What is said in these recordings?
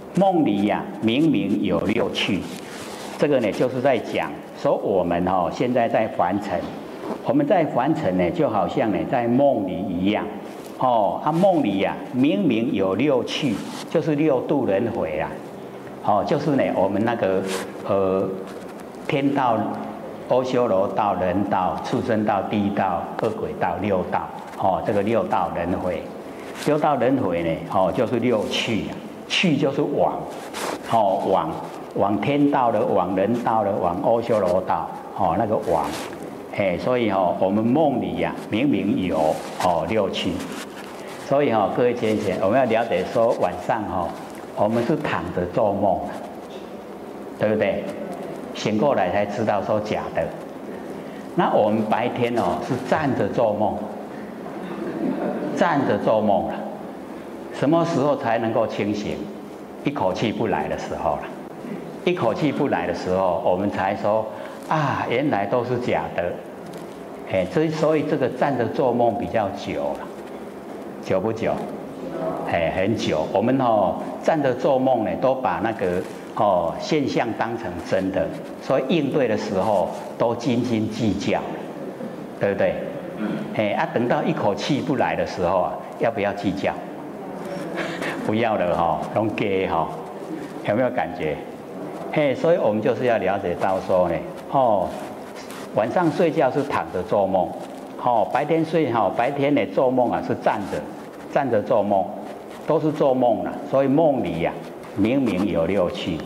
梦里呀，明明有六趣。这个呢，就是在讲说我们现在在凡尘，我们在凡尘呢，就好像呢在梦里一样。梦里呀，明明有六趣，就是六度轮回啊。就是呢，我们那个天道、阿修罗道、人道、畜生道、地道、恶鬼道、六道。这个六道轮回，六道轮回呢，就是六趣啊。趣就是往，往天道的，往人道的，往阿修罗道，那个往，所以我们梦里呀，明明有六趣，所以各位先生，我们要了解说晚上我们是躺着做梦，对不对？醒过来才知道说假的。那我们白天是站着做梦，站着做梦了。什么时候才能够清醒？一口气不来的时候了。一口气不来的时候，我们才说啊，原来都是假的。所以这个站着做梦比较久了，久不久？很久。我们站着做梦呢，都把那个现象当成真的，所以应对的时候都斤斤计较，对不对？等到一口气不来的时候啊，要不要计较？不要了拢给有没有感觉？所以我们就是要了解到说呢，晚上睡觉是躺着做梦，白天白天呢做梦啊是站着做梦，都是做梦了。所以梦里呀，明明有六趣。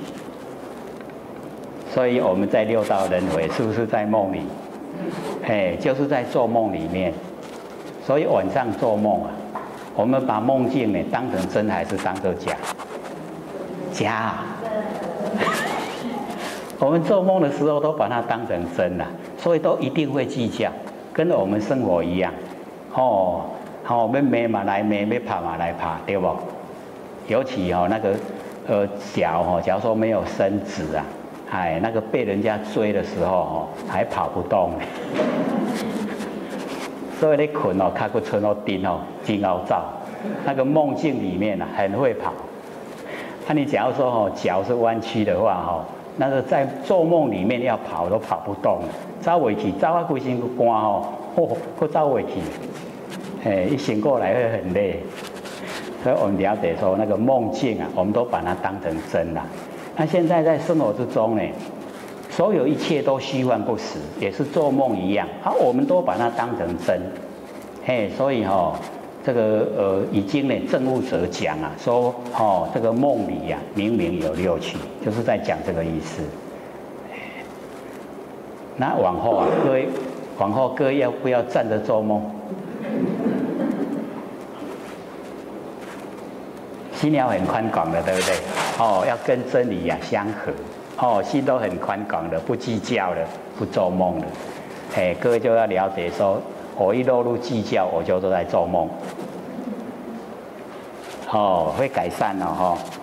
所以我们在六道轮回是不是在梦里？就是在做梦里面。所以晚上做梦啊，我们把梦境呢当成真还是当作假？假啊！我们做梦的时候都把它当成真了，所以都一定会计较，跟我们生活一样。要骂嘛来骂，要拍嘛来拍，对不？尤其那个脚假如说没有伸直啊，那个被人家追的时候还跑不动。所以你困脚骨伸顶真凹造，那个梦境里面很会跑。你假如说脚是弯曲的话那个在做梦里面要跑都跑不动，走不去，走啊规身个肝都走不去。一醒过来会很累。所以我们了解说那个梦境啊，我们都把它当成真了。那现在在生活之中呢，所有一切都虚幻不实，也是做梦一样。我们都把它当成真。所以这个已经呢证悟者讲啊，说这个梦里呀，明明有六趣，就是在讲这个意思。那往后啊，各位要不要站着做梦？心了很宽广的，对不对？要跟真理呀相合。心都很宽广的，不计较了，不做梦了。各位就要了解说，我一落入计较，我就都在做梦。会改善了